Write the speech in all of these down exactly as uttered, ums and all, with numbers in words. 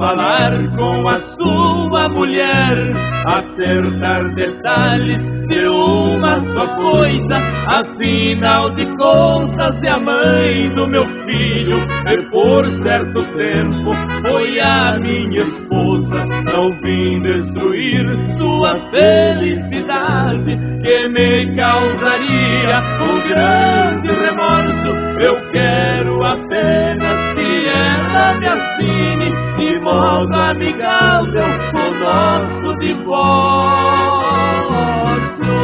falar com a sua mulher, acertar detalhes de uma só coisa. Afinal de contas é a mãe do meu filho, e por certo tempo foi a minha esposa. Não vim destruir sua felicidade, que me causaria um grande remorso. Eu quero apenas que ela me assine de modo amigável o nosso divórcio.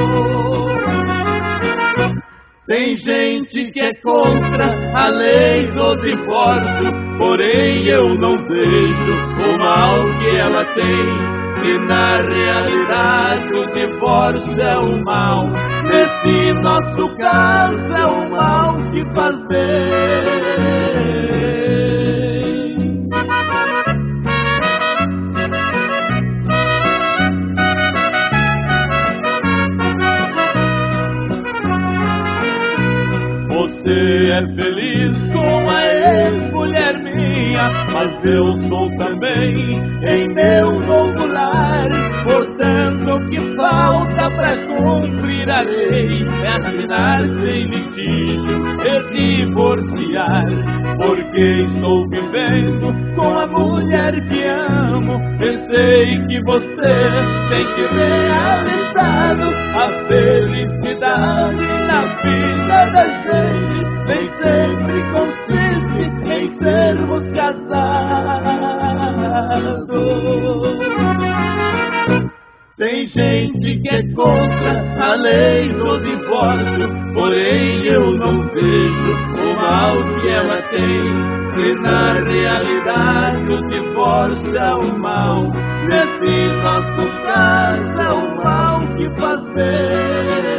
Tem gente que é contra a lei do divórcio, porém eu não vejo o mal que ela tem. E na realidade o divórcio é o mal, nesse nosso caso é o mal que faz bem. Você é feliz com a ex-mulher minha, mas eu sou também em meu novo lar. Portanto, o que falta pra cumprir a lei é assinar sem litígio e divorciar. Porque estou vivendo com a mulher que amo, e sei que você tem que realizado a felicidade na vida da gente. Nem sempre consiste em sermos casados. Tem gente que é contra a lei do divórcio, porém eu não vejo o mal que ela tem. E na realidade o divórcio é o mal, nesse nosso caso é o mal que faz bem.